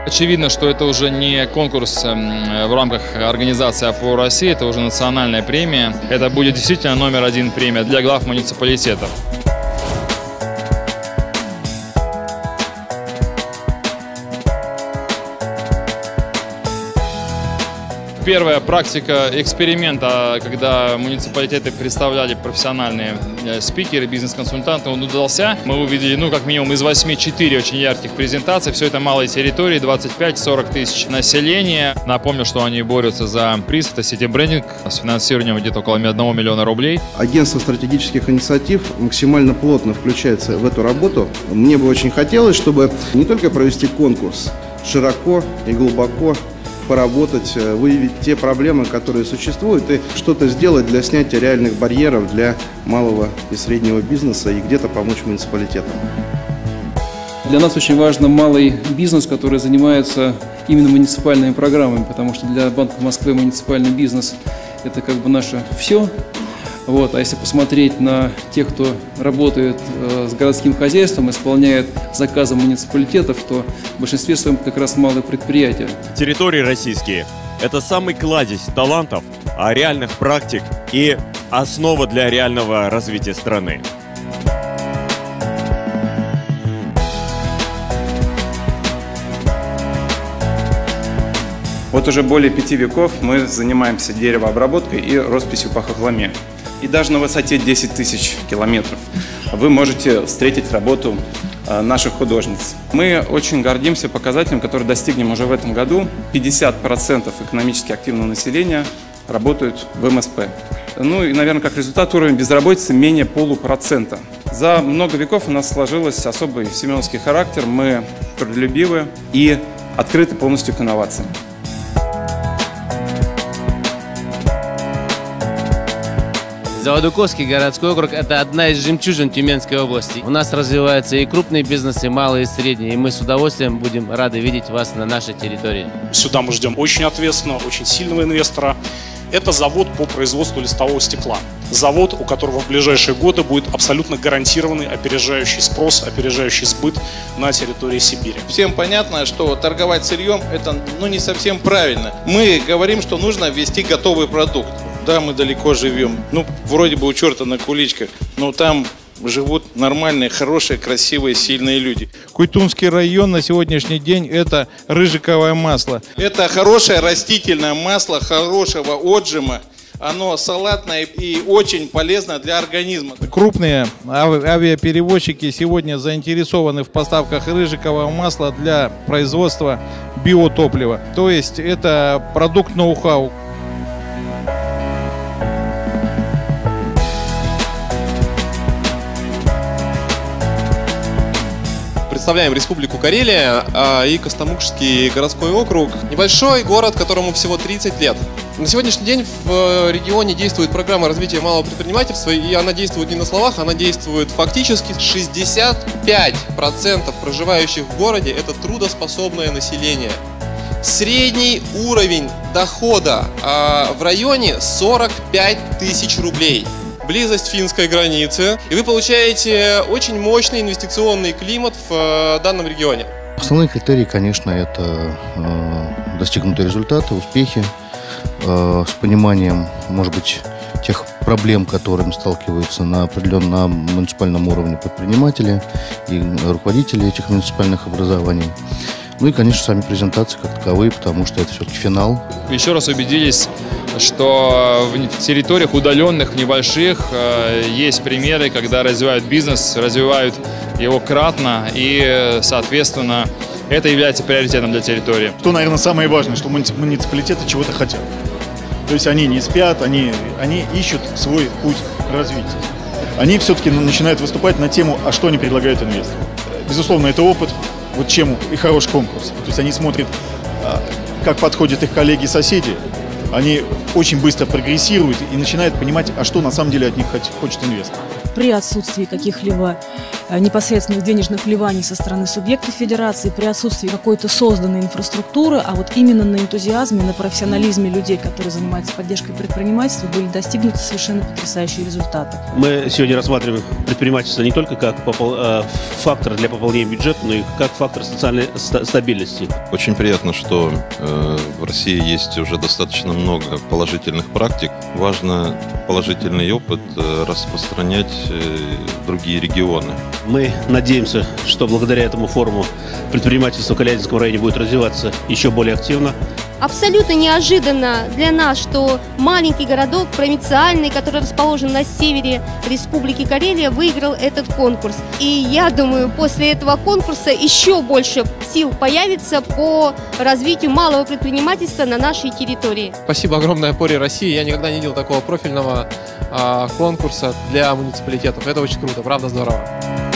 Очевидно, что это уже не конкурс в рамках организации ОПОР России, это уже национальная премия. Это будет действительно номер один премия для глав муниципалитетов. Первая практика эксперимента, когда муниципалитеты представляли профессиональные спикеры, бизнес-консультанты, он удался. Мы увидели, как минимум из 8 4 очень ярких презентаций. Все это малые территории, 25-40 тысяч населения. Напомню, что они борются за приз, это сити-брендинг с финансированием где-то около 1 миллиона рублей. Агентство стратегических инициатив максимально плотно включается в эту работу. Мне бы очень хотелось, чтобы не только провести конкурс, широко и глубоко поработать, выявить те проблемы, которые существуют, и что-то сделать для снятия реальных барьеров для малого и среднего бизнеса и где-то помочь муниципалитетам. Для нас очень важен малый бизнес, который занимается именно муниципальными программами, потому что для Банка Москвы муниципальный бизнес – это как бы наше все. А если посмотреть на тех, кто работает с городским хозяйством, исполняет заказы муниципалитетов, то в большинстве своем как раз малые предприятия. Территории российские – это самый кладезь талантов, реальных практик и основа для реального развития страны. Вот уже более 5 веков мы занимаемся деревообработкой и росписью по хохломе. И даже на высоте 10 тысяч километров вы можете встретить работу наших художниц. Мы очень гордимся показателем, который достигнем уже в этом году. 50% экономически активного населения работают в МСП. И, наверное, как результат уровень безработицы менее 0,5%. За много веков у нас сложился особый семеновский характер. Мы трудолюбивы и открыты полностью к инновациям. Заводуковский городской округ – это одна из жемчужин Тюменской области. У нас развиваются и крупные бизнесы, и малые, и средние. И мы с удовольствием будем рады видеть вас на нашей территории. Сюда мы ждем очень ответственного, очень сильного инвестора. Это завод по производству листового стекла. Завод, у которого в ближайшие годы будет абсолютно гарантированный опережающий спрос, опережающий сбыт на территории Сибири. Всем понятно, что торговать сырьем – это не совсем правильно. Мы говорим, что нужно ввести готовый продукт. Да, мы далеко живем, вроде бы у черта на куличках, но там живут нормальные, хорошие, красивые, сильные люди. Куйтунский район на сегодняшний день – это рыжиковое масло. Это хорошее растительное масло, хорошего отжима. Оно салатное и очень полезно для организма. Крупные авиаперевозчики сегодня заинтересованы в поставках рыжикового масла для производства биотоплива. То есть это продукт ноу-хау. Представляем Республику Карелия и Костомукшский городской округ. Небольшой город, которому всего 30 лет. На сегодняшний день в регионе действует программа развития малого предпринимательства, и она действует не на словах, она действует фактически. 65% проживающих в городе – это трудоспособное население. Средний уровень дохода в районе 45 тысяч рублей. Близость финской границы, и вы получаете очень мощный инвестиционный климат в данном регионе. Основные критерии, конечно, это достигнутые результаты, успехи, с пониманием, может быть, тех проблем, с которыми сталкиваются на определенном муниципальном уровне предприниматели и руководители этих муниципальных образований. И, конечно, сами презентации как таковые, потому что это все-таки финал. Еще раз убедились, что в территориях удаленных, небольших, есть примеры, когда развивают бизнес, развивают его кратно, и, соответственно, это является приоритетом для территории. Что, наверное, самое важное, что муниципалитеты чего-то хотят. То есть они не спят, они ищут свой путь развития. Они все-таки начинают выступать на тему, а что они предлагают инвесторам. Безусловно, это опыт. Чем и хороший конкурс. То есть они смотрят, как подходят их коллеги и соседи, они очень быстро прогрессируют и начинают понимать, а что на самом деле от них хочет инвестор. при отсутствии каких-либо непосредственных денежных вливаний со стороны субъектов федерации, при отсутствии какой-то созданной инфраструктуры, а вот именно на энтузиазме, на профессионализме людей, которые занимаются поддержкой предпринимательства, были достигнуты совершенно потрясающие результаты. Мы сегодня рассматриваем предпринимательство не только как фактор для пополнения бюджета, но и как фактор социальной стабильности. Очень приятно, что в России есть уже достаточно много положительных практик. Важно положительный опыт распространять в другие регионы. Мы надеемся, что благодаря этому форуму предпринимательство в Калязинском районе будет развиваться еще более активно. Абсолютно неожиданно для нас, что маленький городок провинциальный, который расположен на севере Республики Карелия, выиграл этот конкурс. И я думаю, после этого конкурса еще больше сил появится по развитию малого предпринимательства на нашей территории. Спасибо огромное Опоре России. Я никогда не видел такого профильного конкурса для муниципалитетов. Это очень круто, правда здорово.